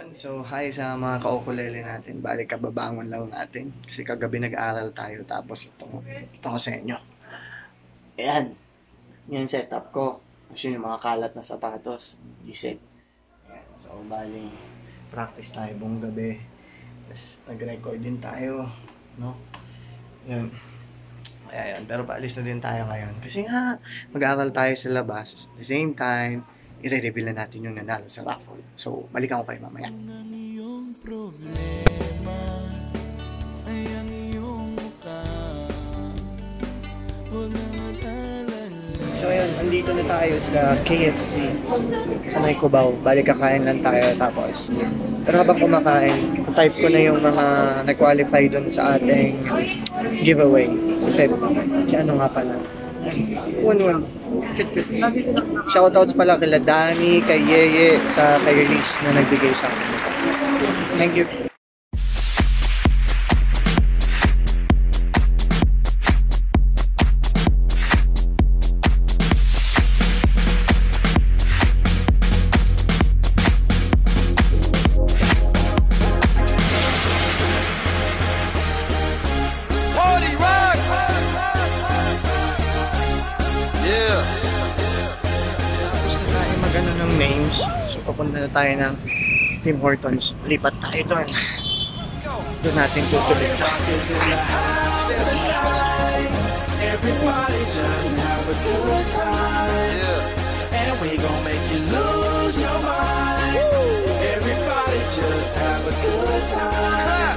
Yun, so hi sa mga ka-ukulele natin. Balik kababangon lang natin. Kasi kagabi nag-aral tayo. Tapos ito ko sa inyo. Ayan. Yan setup ko. Kasi yung mga kalat na sapatos. Gisip. Ayan. So bali, practice tayo buong gabi. Tapos nag-record din tayo. No? Yun. Kaya yun. Pero paalis na din tayo ngayon. Kasi nga, mag-aaral tayo sa labas. At the same time, i-reveal na natin yung nanalo sa raffle. So, balikan ko kayo mamaya. Ang iyong problema ay ang iyong mukha. Huwag na mag-alala. So, ayun, andito na tayo sa KFC. Sa May Cubao. Balik kakain lang tayo. Tapos, pero habang kumakain, type ko na yung mga nag-qualify dun sa ating giveaway. Si Pep. Si ano nga pala? Shoutouts pala kila Danny, kay Yeye, kay Riz na nagbigay sa akin. Thank you. Names. So, papunta na tayo ng Tim Hortons. Lipat tayo doon. Doon natin tutuloy. Everybody just have a good time. And we gon' make you lose your mind. Everybody just have a good time.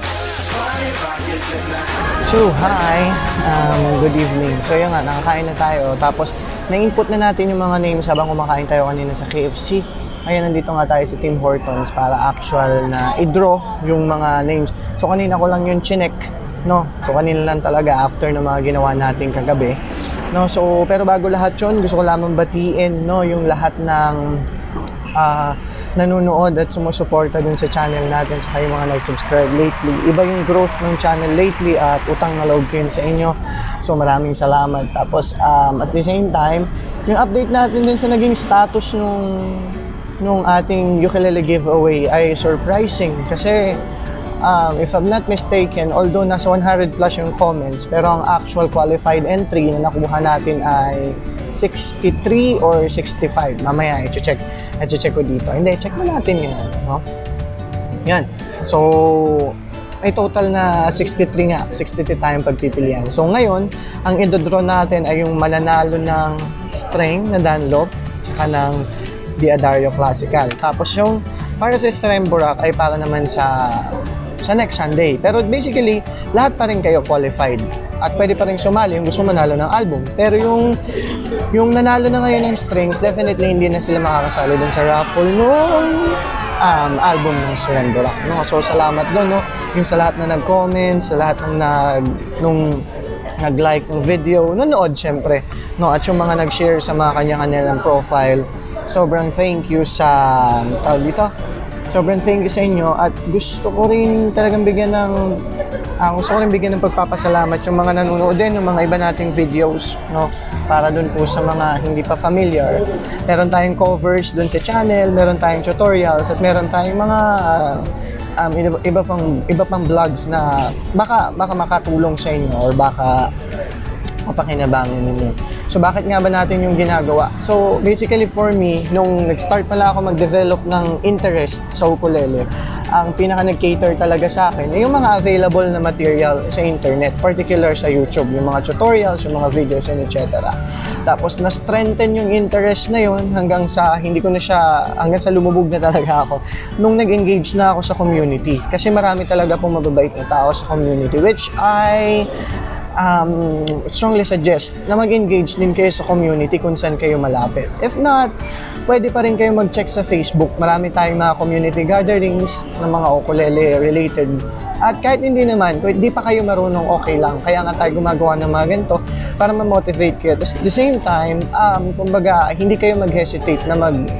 So, hi! Good evening. So, yun nga, nakakain na tayo. Tapos, na-input na natin yung mga names habang kumakain tayo kanina sa KFC. Ayan, nandito nga tayo sa Tim Hortons para actual na i-draw yung mga names. So, kanina ko lang yung chinek, no? So, kanina lang talaga after na mga ginawa natin kagabi. No? So, pero bago lahat yun, gusto ko lamang batiin, no? Yung lahat ng nanonood at sumusuporta dun sa channel natin sa yung mga nag-subscribe lately. Iba yung growth ng channel lately at utang na loob ko yun sa inyo. So maraming salamat. Tapos at the same time, yung update natin din sa naging status nung ating ukulele giveaway ay surprising. Kasi if I'm not mistaken, although nasa 100 plus yung comments, pero ang actual qualified entry na nakuha natin ay 63 or 65. Mamaya, i-check ko dito. Hindi, check mo natin yun. No? Yan. So, ay total na 63 nga. 63 tayong pagpipilian. So, ngayon, ang i-draw natin ay yung mananalo ng string na Dunlop tsaka ng D'Addario Classical. Tapos yung para sa Stremborak ay para naman sa next Sunday. Pero basically, lahat pa rin kayo qualified. At pwede pa rin sumali yung gusto manalo ng album. Pero yung nanalo na ngayon ng strings, definitely hindi na sila makakasali dun sa raffle nung album ng Stremborak. No? So, salamat doon. No? Yung sa lahat na nag-comment, sa lahat nung nag-like ng video, nanood syempre. No? At yung mga nag-share sa mga kanya-kanya ng profile, sobrang thank you sa sobrang thank you sa inyo at gusto ko rin talagang bigyan ng pagpapasalamat yung mga nanonood din ng mga iba nating videos, no? Para dun po sa mga hindi pa familiar. Meron tayong covers dun sa channel, meron tayong tutorials at meron tayong mga iba pang vlogs na baka makatulong sa inyo or baka mapakinabangan ninyo. So, bakit nga ba natin yung ginagawa? So, basically for me, nung nag-start pala ako mag-develop ng interest sa ukulele, ang pinaka nag-cater talaga sa akin ay yung mga available na material sa internet, particular sa YouTube, yung mga tutorials, yung mga videos, and etc. Tapos, na-strengthen yung interest na yun hanggang sa lumubog na talaga ako nung nag-engage na ako sa community. Kasi marami talaga pong mababait na tao sa community, which I strongly suggest na mag-engage din kayo sa community kung saan kayo malapit. If not, pwede pa rin kayo mag-check sa Facebook. Marami tayong mga community gatherings ng mga ukulele related. At kahit hindi naman, kung hindi pa kayo marunong, okay lang. Kaya nga tayo gumagawa ng mga ganito para ma-motivate kayo. At the same time, kumbaga, hindi kayo mag-hesitate na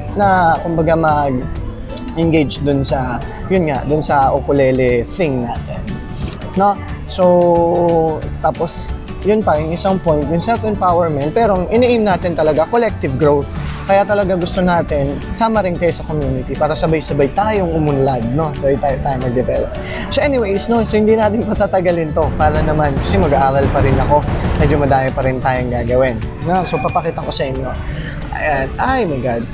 mag-engage dun sa ukulele thing natin. No? So, tapos, yun pa, yung isang point, yung self-empowerment, pero ini-aim natin talaga, collective growth. Kaya talaga gusto natin, sama rin kayo sa community para sabay-sabay tayong umunlad, no? Sabay tayo mag-develop. So anyways, no? So hindi natin patatagalin to para naman, kasi mag-aaral pa rin ako. Medyo madami pa rin tayong gagawin. No? So papakita ko sa inyo. Ayan. Ay my God.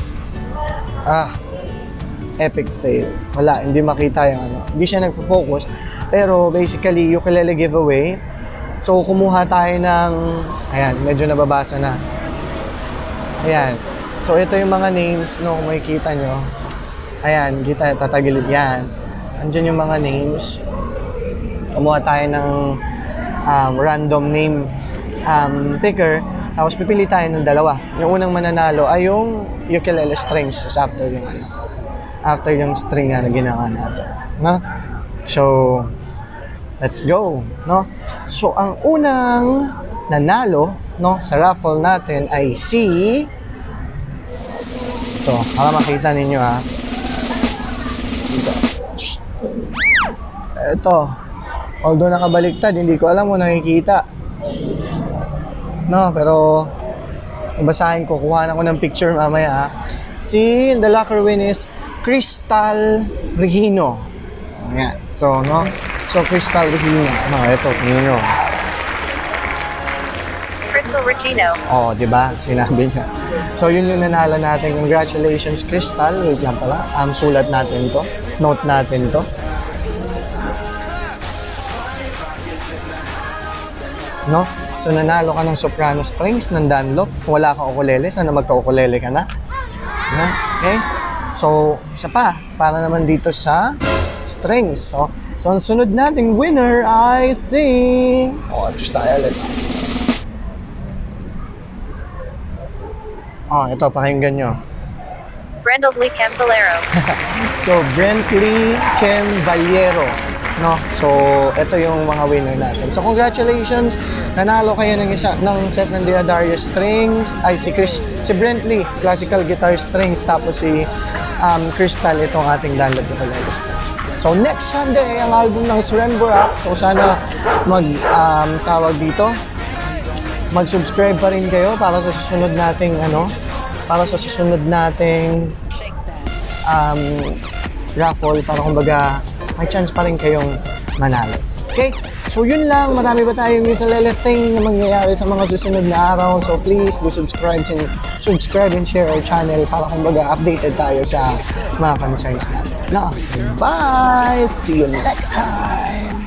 Epic fail. Wala, hindi makita yung ano. Hindi siya nagfo-focus. Pero basically, ukulele giveaway. So kumuha tayo ng, ayan, medyo nababasa na. Ayan. So, ito yung mga names, no, kung makikita nyo. Ayan, kita, tatagilid yan. Andyan yung mga names. Kumuha tayo ng random name picker. Tapos, pipili tayo ng dalawa. Yung unang mananalo ay yung ukulele strings. After yung ano. After yung string na ginawa natin. No? So, let's go. No? So, ang unang nanalo, no, sa raffle natin ay si... Ito, baka makita ninyo ha. Ito. Although nakabaliktad, hindi ko alam kung nakikita. No, pero basahin ko, kuha na ko ng picture mamaya ha. Si the locker win is Crystal Regino. Ayan. So, no? So, Crystal Regino. No, ito, tingnan nyo. Crystal Regino. Oh, di ba? Sinabi niya. So, yun yung nanalo natin. Congratulations, Crystal. Wait lang pala. Sulat natin to. Note natin to. No? So, nanalo ka ng soprano strings ng Dunlop. Kung wala kang ukulele, sana magka-ukulele ka na. No? Okay? So, isa pa. Para naman dito sa strings. So ang sunod nating winner ay si... Oh, just tayo ulit. Ito, pakinggan nyo. Brentley Camballero. So, Brentley Camballero. No? So, ito yung mga winner natin. So, congratulations! Nanalo kayo ng set ng Darius strings. Ay, si Brentley, classical guitar strings. Tapos si Crystal, itong ating Dunlop ukulele strings. So, next Sunday, ang album ng Sremburak. So, sana tawag dito. Mag-subscribe pa rin kayo para sa susunod nating raffle para kumbaga may chance pa rin kayong manalo. Okay? So yun lang, marami ba tayong ukulele thing na mangyayari sa mga susunod na araw. So please do subscribe and share our channel para kumbaga updated tayo sa mga concerns natin. So bye! See you next time!